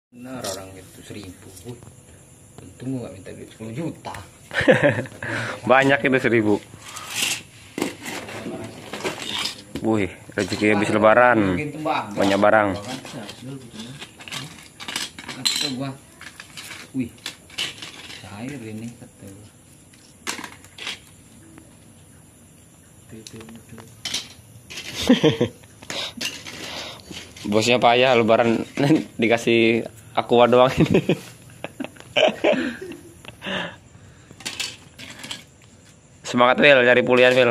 Benar orang itu 1.000. Untung gua nggak minta duit 10 juta. Banyak itu 1.000. Wih, rezeki habis lebaran. Banyak barang. Kata gua, wih, cair ini kata gua. Bosnya payah lebaran dikasih aqua doang ini. Semangat Wil, cari pulian Wil.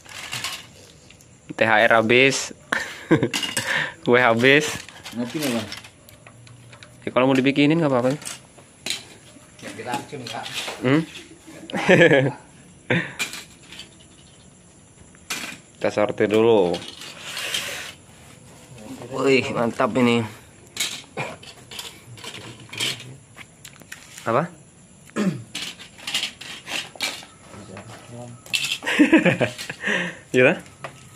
THR habis. Gue habis. Ngopi nggak bang? Ya, kalau mau dibikinin nggak apa-apa. Ya kita racun kak. Kita sortir dulu. Wih, mantap ini. Apa? Gila?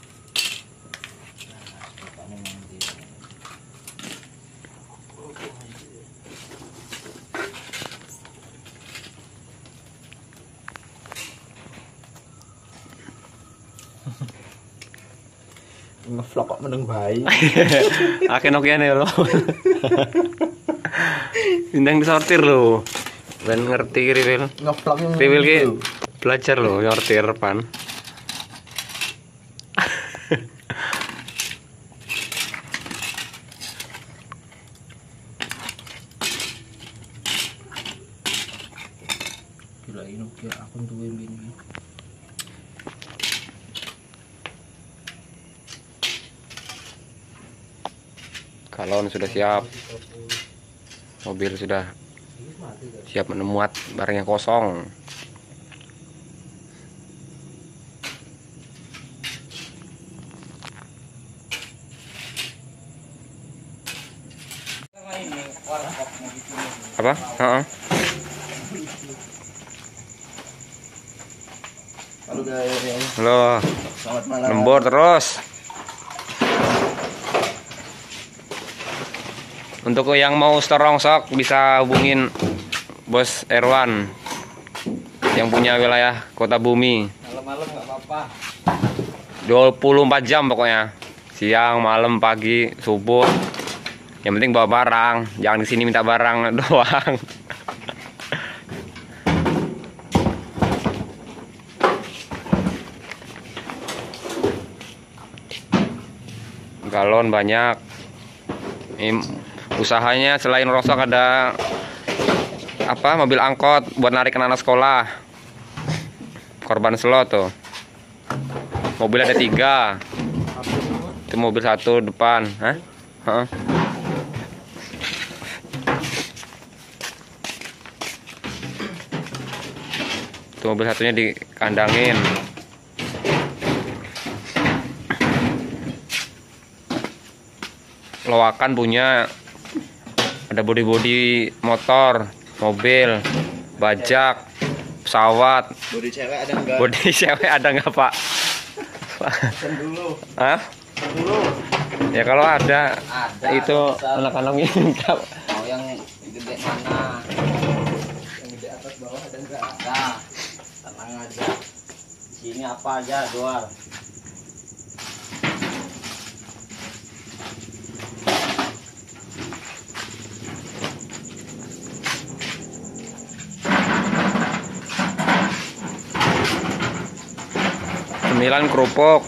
Ngevlog kok meneng bayi. Akhirnya Nokia nih lo. Bintang disortir lo. Ben ngerti Riwil. Ngevlog yang Riwil ki belajar lo nyortir pan. Gila ini Nokia akun tuh ini. Galon sudah siap. Mobil sudah siap menemuat barang yang kosong. Apa? Halo guys. Halo. Selamat malam. Lembur terus. Untuk yang mau serongsok bisa hubungin Bos Erwan yang punya wilayah Kota Bumi. Malam-malam nggak apa-apa. 24 jam pokoknya. Siang, malam, pagi, subuh. Yang penting bawa barang, jangan di sini minta barang doang. Galon banyak. Ini usahanya selain rosok ada apa? Mobil angkot buat narik anak sekolah. Korban slot tuh. Mobil ada 3. Itu mobil 1 depan, hah? Itu mobil satunya dikandangin. Loakan punya, ada bodi-bodi motor, mobil, bajak, pesawat. Bodi cewek ada enggak? Bodi cewek ada nggak Pak? Kan dulu. Hah? Kan dulu. Ya kalau ada itu bisa. anak-anak minta. Mau yang gede mana? Yang gede atas bawah ada enggak? Ada. Tenang aja. Di sini apa aja jual. Sembilan kerupuk.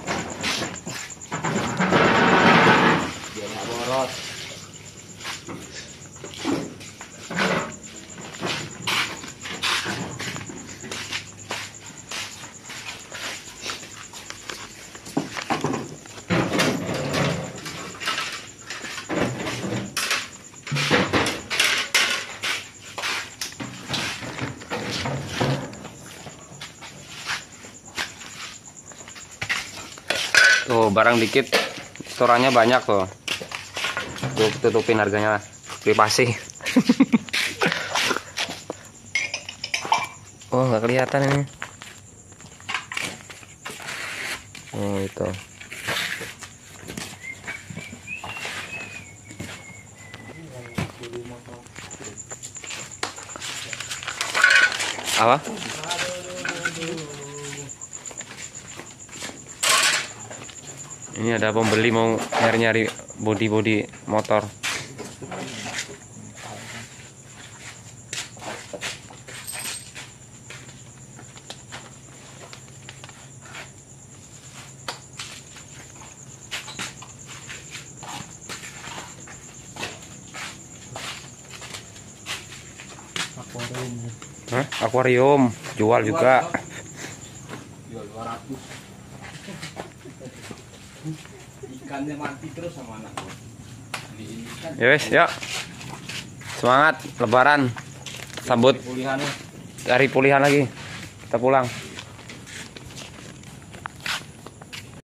Biar nggak boros. Tuh barang dikit, storannya banyak tuh. Tuh tutupin harganya, privasi. Oh nggak kelihatan ini. Oh itu. Apa? Ini ada pembeli mau nyari-nyari bodi-bodi motor. Hah? Akuarium jual juga. Jual 200. Ikannya mati terus sama anak gua. Beliin ikan. Ya wes, yuk. Semangat lebaran. Sambut Pulihannya. hari pulihan lagi. Kita pulang.